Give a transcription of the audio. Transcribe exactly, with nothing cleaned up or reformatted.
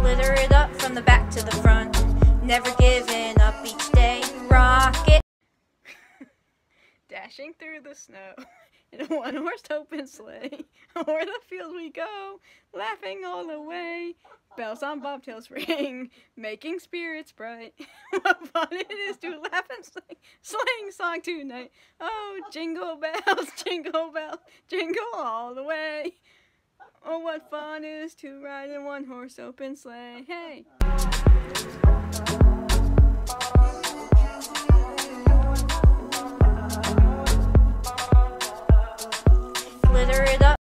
glitter it up from the back to the front. Never giving up each day. Rocket. Dashing through the snow in a one-horse open sleigh. O'er the field we go, laughing all the way. Bells on bobtails ring, making spirits bright. What fun it is to laugh and sing, sleighing song tonight. Oh, jingle bells, jingle bells, jingle all the way. Oh, what fun it is to ride in one-horse open sleigh. Hey!